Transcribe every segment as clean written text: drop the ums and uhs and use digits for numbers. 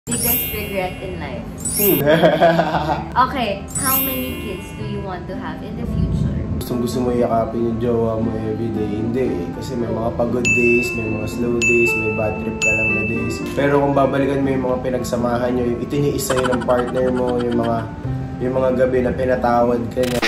Biggest regret in life. Okay, how many kids do you want to have in the future? Gusto mo yakapin yung jowa mo everyday? Hindi eh. Kasi may mga pagod days, may mga slow days, may bad trip ka lang na days. Pero kung babalikan mo yung mga pinagsamahan nyo, yung itiniisa yun ng partner mo, yung mga gabi na pinatawad ka niya.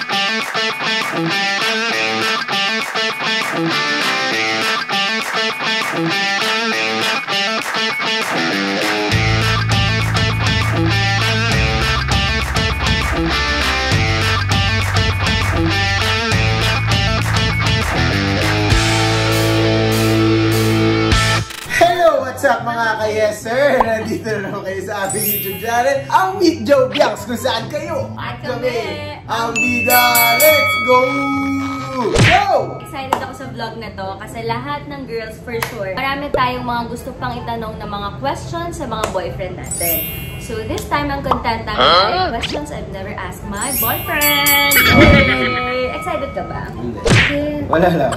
What's up mga ka-yes-sir? Nandito na naman kayo sa aming YouTube channel, ang Meet Joe Vlogs, kung saan kayo at kami ang bida. Let's go! Go! Excited ako sa vlog na to kasi lahat ng girls for sure, marami tayong mga gusto pang itanong na mga questions sa mga boyfriend natin. So this time ang content namin ay questions I've never asked my boyfriend. Yay! Excited ka ba? Hindi. Okay. Wala lang.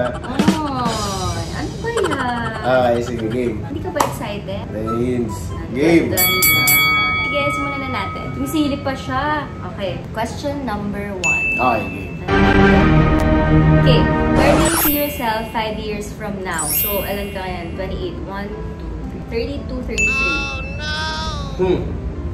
Ano ba yan? Okay, sige, game. Hindi ka ba excited? Rains. Game. Sige, simulan na natin. Tumisilip pa siya. Okay, question number 1. Okay, game. Okay, where do you see yourself 5 years from now? So, alam ka ngayon, 28, 1, 2, 32, 33. Oh, no!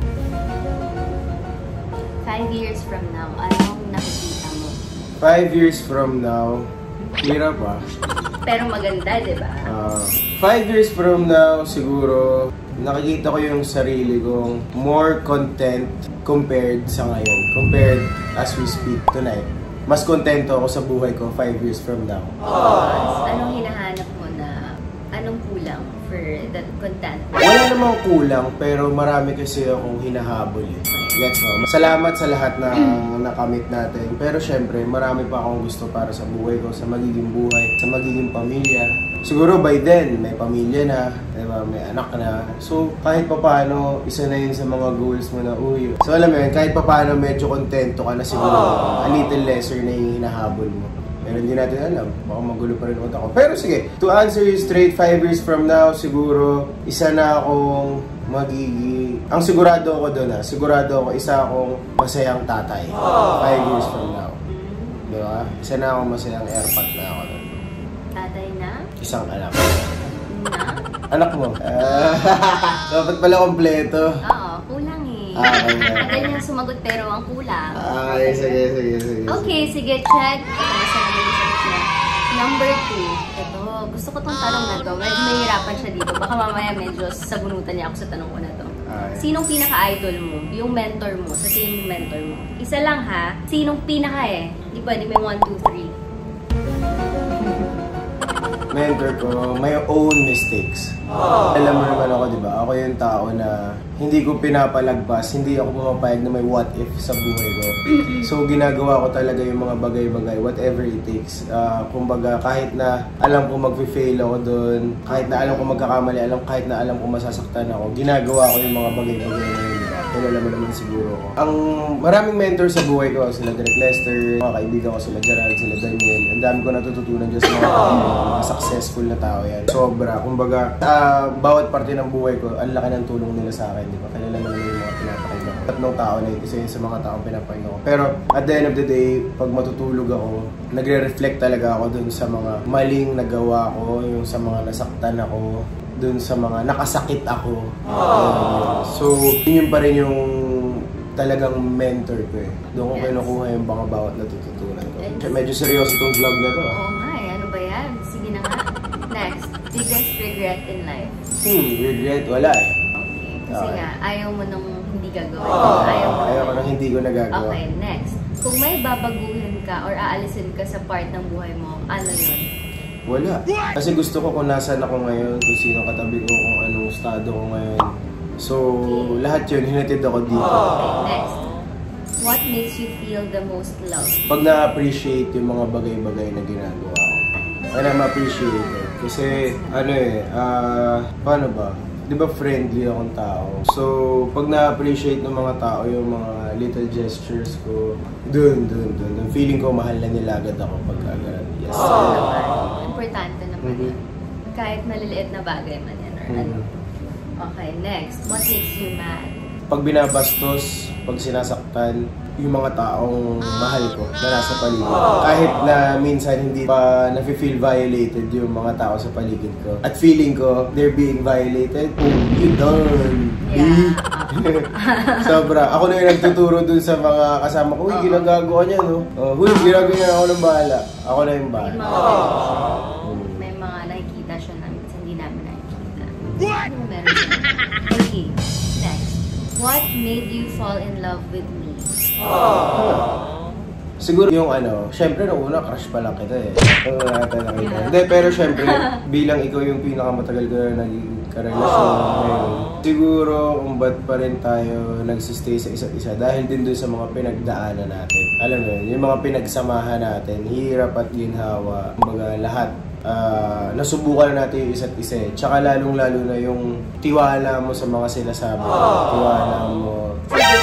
5 years from now, anong nakikita mo? 5 years from now, hirap ba? Pero maganda, di ba? 5 years from now, siguro, nakikita ko yung sarili kong more content compared sa ngayon. Compared as we speak tonight. Mas kontento ako sa buhay ko 5 years from now. Anong hinahanap mo na, anong kulang for that content? Wala namang kulang, pero marami kasi akong hinahabol eh. Gets mo? Salamat sa lahat na nakamit natin. Pero syempre, marami pa akong gusto para sa buhay ko, sa magiging buhay, sa magiging pamilya. Siguro by then, may pamilya na, diba? May anak na. So, kahit papaano, isa na yun sa mga goals mo na, uy. So, alam mo yun, kahit papaano, medyo kontento ka na siguro. A little lesser na yung hinahabol mo. Pero hindi natin alam. Baka magulo pa rin ako. Pero sige, to answer you straight, 5 years from now, siguro, isa na akong magiging... Ang sigurado ako doon sigurado ako, isa akong masayang tatay. 5 years from now. Diba? Isa na akong masayang airpat na ako doon. Tatay na? Isang anak. Na? Anak mo. Dapat pala kompleto. Oo, kulang eh. Madali na sumagot pero ang kulang. Sige. Okay, sige, check. Number 2. Ito, gusto ko tong tanong na to. Medyo mahirapan siya dito. Baka mamaya medyo sabunutan niya ako sa tanong ko na to. Sinong pinaka-idol mo? Yung mentor mo? Sa sino yung mentor mo? Isa lang ha. Sinong pinaka eh? Di pwede may 1, 2, 3. Mentor ko, my own mistakes. Alam mo naman ako, di ba? Ako yung tao na hindi ko pinapalagpas, hindi ako pumapayag na may what if sa buhay ko. So, ginagawa ko talaga yung mga bagay-bagay, whatever it takes. Kumbaga, kahit na alam ko mag-fail ako doon, kahit na alam ko magkakamali, kahit na alam ko masasaktan ako, ginagawa ko yung mga bagay-bagay na yun. Kilala mo naman siguro ko. Ang maraming mentor sa buhay ko, sila Derek Lester, mga kaibigan ko, sila Gerald, sila Daniel. Ang dami ko natututunan dyan sa mga successful na tao yan. Sobra. Kumbaga, bawat parte ng buhay ko, ang laki ng tulong nila sa akin. Di ba? Kilala mo naman yung mga pinapakinggan ko. Tatlong tao na yun, isa yun sa mga taong pinapakinggan ko. Pero at the end of the day, pag matutulog ako, nagre-reflect talaga ako dun sa mga maling nagawa ko, yung sa mga nasaktan ako, dun sa mga nakasakit ako. So, yun pa rin yung talagang mentor ko eh. Doon ko kinukuha yung mga bawat natututunan ko. Medyo seryoso itong vlog na to. Oo nga eh. Ano ba yan? Sige na nga. Next. Biggest regret in life? Regret? Wala eh. Okay. Kasi nga, ayaw mo nung hindi gagawin. Ayaw ko nung hindi ko nagagawa. Okay, next. Kung may babaguhin ka or aalisin ka sa part ng buhay mo, ano yun? Wala. Kasi gusto ko kung nasan ako ngayon, kung sino katabi ko, kung anong estado ko ngayon. So, lahat yun, hinatid ako dito. Okay, next. What makes you feel the most loved? Pag na-appreciate yung mga bagay-bagay na ginagawa ko. Kaya na-appreciate it. Kasi, paano ba? Di ba friendly akong tao? So, pag na-appreciate ng mga tao yung mga little gestures ko, dun. Feeling ko mahal na nila agad ako pagka ganun. Yes. Importante naman yun. Kahit maliliit na bagay man yan or ano. Okay, next. What makes you mad? Pag binabastos, pag sinasaktan, yung mga taong mahal ko na nasa paligid. Kahit na minsan hindi pa nafe-feel violated yung mga tao sa paligid ko. At feeling ko, they're being violated. Oh, you done. Yeah. Sobra. Ako na yung nagtuturo dun sa mga kasama ko. Uy, ginagawa niya, no? Uy, ginagawa niya, ako ng bahala. Ako na yung bahala. May mga nakikita siya na minsan hindi namin nakikita. What? Meron siya. Okay, next. What made you fall in love with me? Siguro yung syempre nung una crush pa lang kita eh. Hindi, pero syempre bilang ikaw yung pinakamatagal ko na naging karelasyon ngayon, siguro kung ba't pa rin tayo nagsistay sa isa't isa dahil din dun sa mga pinagdaanan natin. Alam mo yun, yung mga pinagsamahan natin, hirap at ginhawa, kumbaga lahat. Nasubukan na natin yung isa't isa eh. Tsaka lalong-lalo na yung tiwala mo sa mga sinasabi. Tiwala mo.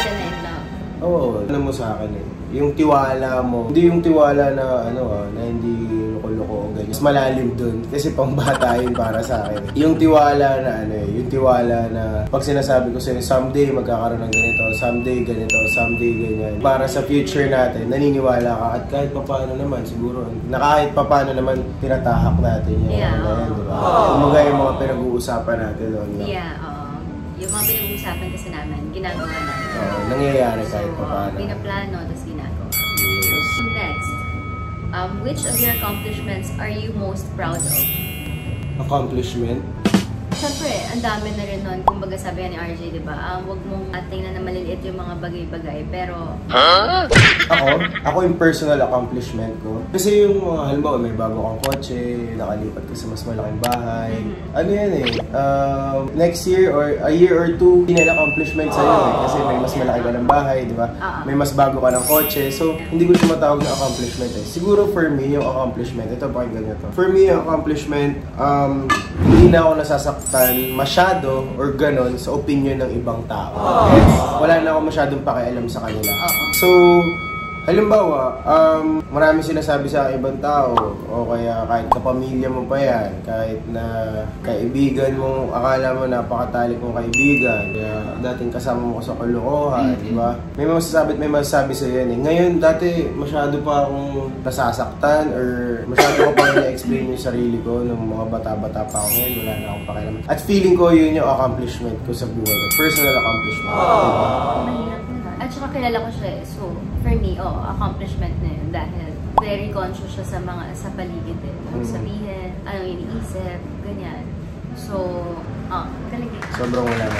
Oo, alam mo sa akin eh. Yung tiwala mo, hindi yung tiwala na na hindi loko-loko o ganyan. Mas malalim dun kasi pambata yun para sa akin. Yung tiwala na yung tiwala na pag sinasabi ko sa'yo, someday magkakaroon ng ganito, someday ganito, someday ganyan. Para sa future natin, naniniwala ka at kahit papaano naman siguro, na kahit papaano naman tinatahak natin yung diba? Kumbaga yung mga pinag-uusapan natin doon. Yeah, yung mga pinag-uusapan kasi namin, ginagawa namin. Nangyayari kahit papaano. Pinaplano, tapos ginagawa. Yes. Next, which of your accomplishments are you most proud of? Accomplishment? Siyempre, ang dami na rin nun. Kumbaga sabi ni RJ, di ba? Huwag mong tingnan na maliliit yung mga bagay-bagay. Pero... Ako yung personal accomplishment ko. Kasi yung halimbawa, may bago kang kotse, nakalipat ka sa mas malaking bahay. Ano yan eh? Next year or a year or two, hindi na accomplishment sa'yo eh. Kasi may mas malaki ka ng bahay, di ba? May mas bago ka ng kotse. So, hindi ko siya matawag na accomplishment eh. Siguro for me, yung accomplishment, ito pakinggan nyo to. For me, yung accomplishment, hindi na ako nasasaktan masyado or ganon sa opinion ng ibang tao. Wala na ako masyadong pakialam sa kanila. So, halimbawa, marami sinasabi sa ibang tao o kaya kahit kapamilya mo pa yan, kahit na kaibigan mo, akala mo napakatalik mong kaibigan, kaya dating kasama mo ko sa kalokohan, di ba? May masasabi at may masasabi sa yan eh. Ngayon, dati masyado pa akong nasasaktan or masyado ko pa na-explain yung sarili ko nung mga bata-bata pa ako. Ngayon, wala na akong pakialam. At feeling ko yun yung accomplishment ko sa buhay ko. Personal accomplishment. Mahirap na. At saka kilala ko siya eh. So, for me, accomplishment na yun dahil very conscious siya sa paligid eh. Sabihin, anong iniisip, ganyan. So, galing. Sobrang wala na.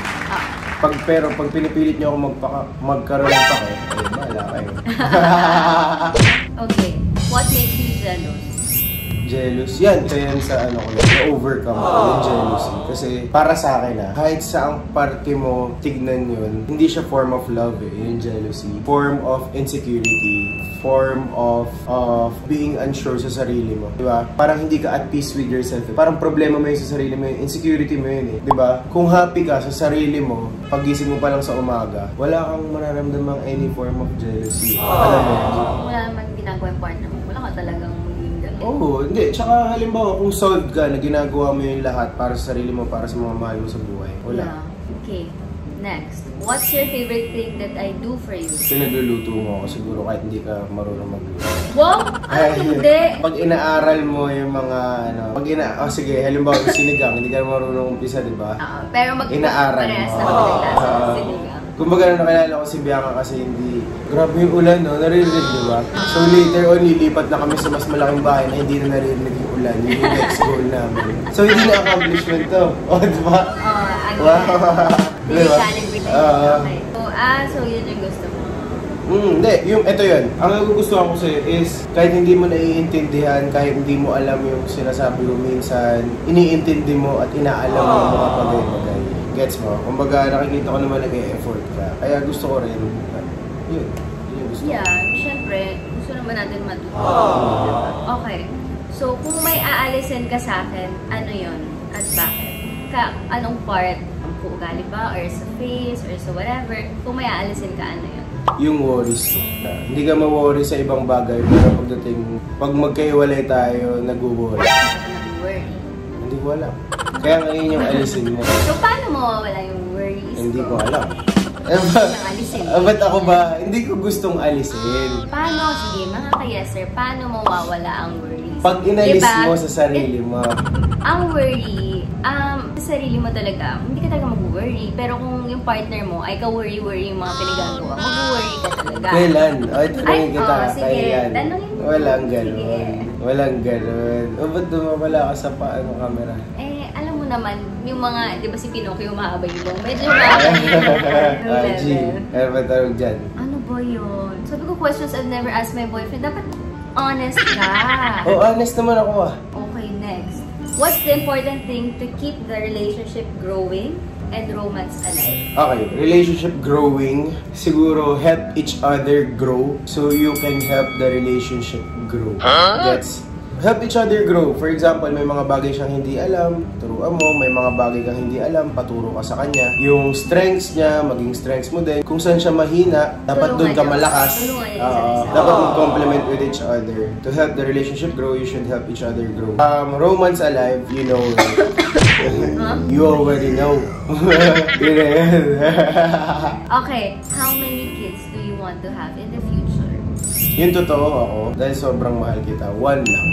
Pero pag pinipilit niyo ako magkaroon ng pake, bahala kayo. Okay. What makes you jealous? Jealous? Yan, ito yan sa na-overcome ko, yung jealousy. Kasi para sa akin kahit saang parte mo tignan yun, hindi siya form of love eh, yung jealousy. Form of insecurity, form of being unsure sa sarili mo. Diba? Parang hindi ka at peace with yourself eh. Parang problema mo yun sa sarili mo, insecurity mo yun eh. Diba? Kung happy ka sa sarili mo, pagising mo pa lang sa umaga, wala kang mararamdamang any form of jealousy. Alam mo yun? Wala naman ginagawa yung partner mo. Wala ka talagang Oo, hindi. Tsaka halimbawa kung solved ka na ginagawa mo yung lahat para sa sarili mo, para sa mga mahal mo sa buhay. Wala. Yeah. Okay. Next. What's your favorite thing that I do for you? Pinagluluto mo ako siguro kahit hindi ka marunong magluto. Wow! Hindi! Pag inaaral mo yung mga sige, halimbawa yung sinigang, hindi ka marunong umpisa, di ba? Pero inaaral parehas na kami ng sinigang. Kumbaga na nakilala ko si Bianca kasi hindi, grabe yung ulan, no? Naririnig, di ba? So later on, lilipat na kami sa mas malaking bahay na hindi na naririnig yung ulan. Yun yung next goal namin. So hindi na accomplishment to. O, di ba? Wow! Diba? Okay. So yun yung gusto mo? Hindi. Ito yun. Ang nagugustuhan ko sa'yo is kahit hindi mo naiintindihan, kahit hindi mo alam yung sinasabi mo minsan, iniintindi mo at inaalam mo yung mga bagay-bagay. Gets mo? Kumbaga, nakikita ko naman nag-e-effort ka. Kaya gusto ko rin. Yun yung gusto ko. Yeah, syempre, gusto naman natin matuto. Okay. So, kung may aalisin ka sa akin, ano yun? At bakit? Anong part? Ang ugali ba? Or sa face? Or sa whatever? Kung may aalisin ka, ano yun? Yung worries. Hindi ka ma-worry sa ibang bagay, pero pag magkaiwalay tayo, nag-worry. Nag-worry. Hindi ko alam. Kaya ngayon yung alisin mo. So, paano mawawala yung worries Hindi ko ko? alam. Yung alisin. Ba't ako ba? Hindi ko gustong alisin. Paano, sige, mga ka-yeser, paano mawawala ang worries? Pag inalis Diba? mo sa sarili mo, Ang worry, sa sarili mo talaga, hindi ka talaga mag-worry. Pero kung yung partner mo ay ka-worry-worry yung mga pinagagawa, mag-worry ka talaga. kailan? Ay, tanongin kita. sige. Kailan? Tanongin mo. Walang Sige. ganun. Walang ganun. O, ba't dumawala ka sa paano camera? Alam mo naman, yung mga, di ba si Pinocchio mahaba yung ilong? Medyo mahaba yung ilong. G, ano ba tawag dyan? Ano ba yun? Sabi ko, questions I've never asked my boyfriend. Dapat honest ka. Oh, honest naman ako ah. Okay, next. What's the important thing to keep the relationship growing and romance alive? Okay, relationship growing, siguro help each other grow so you can help the relationship grow. That's help each other grow. For example, may mga bagay siyang hindi alam, turuan mo. May mga bagay kang hindi alam, paturo ka sa kanya. Yung strengths niya, maging strengths mo din. Kung saan siya mahina, dapat doon ka malakas. Dapat mag-complement with each other. To help the relationship grow, you should help each other grow. Romance alive, you know. You already know. Yun na yan. Okay, how many kids do you want to have in the future? Yung totoo ako, dahil sobrang mahal kita, one lang.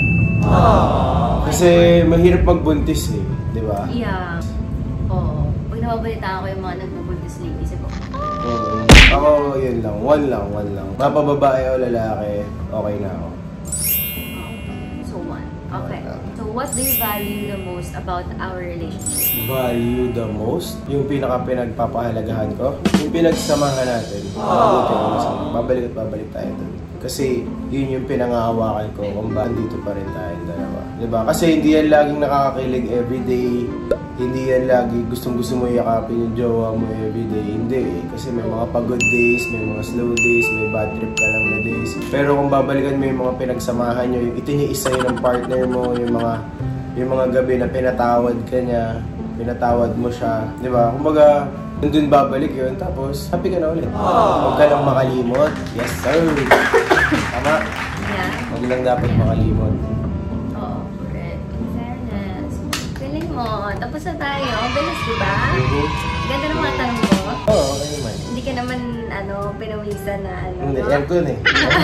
Kasi mahirap magbuntis eh, di ba? Yeah. Oo. Pag nababalitaan ko yung mga nagbubuntis ladies, ako, Ako, yun lang. One lang. Mapababae o lalaki, okay na ako. so one. Okay. So what do you value the most about our relationship? Value the most? Yung pinaka-pinagpapahalagahan ko? Yung pinagsamahan natin. Babalik at babalik tayo dun. Kasi yun yung pinangahawakan ko kung ba dito pa rin tayong dalawa. Diba? Kasi hindi yan laging nakakakilig everyday. Hindi yan lagi gustong-gusto mo yakapin yung jowa mo everyday. Hindi eh. Kasi may mga pagod days, may mga slow days, may bad trip ka lang na days. Pero kung babalikan mo yung mga pinagsamahan nyo, yung itiniis sa'yo ng partner mo, yung mga gabi na pinatawad ka niya, pinatawad mo siya. Diba? Kumbaga, nandun babalik yun, tapos happy ka na ulit. Huwag ka lang makalimot. Yes, sir. Tama. Yeah. Huwag lang dapat makalimot. Oo, correct. In fairness. Galing mo. Tapos na tayo. Ang bilis, diba? Ganda ng mga tanong mo. Oo, okay naman. Hindi ka naman, pinawisan na, Hindi, no? aircon eh.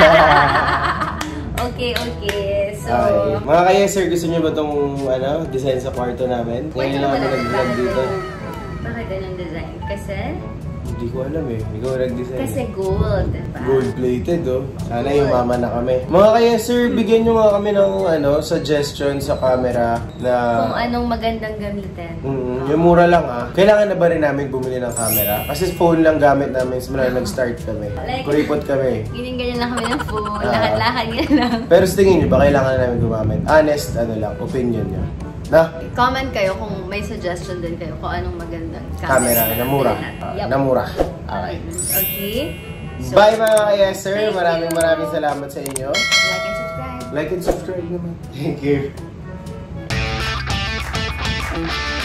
Okay. So, Okay. Mga ka-yeser, gusto niyo ba itong design sa kwarto namin? Ngayon lang ako nag-vlog dito. Bakit ganun design? Kasi? Hindi ko alam eh. Ikaw nag-design. Kasi gold, diba? Gold-plated oh. Sana umama na kami. Mga ka-yeser, bigyan nyo nga kami ng suggestion sa camera na... Kung anong magandang gamitin. Yung mura lang ah. Kailangan na ba rin namin bumili ng camera? Kasi phone lang gamit namin simula nag-start kami. Kuripot kami. Ganyan lang kami ng phone. Lahat-lahat yan lang. Pero sa tingin nyo ba kailangan na namin gumamit? Honest, opinion nyo. Comment kayo kung may suggestion din kayo kung anong magandang Camera na mura. Yep. Na mura. Okay. Okay. So, Bye mga ka-yeser. thank Maraming you. salamat sa inyo. Like and subscribe. Like and subscribe naman. Thank you.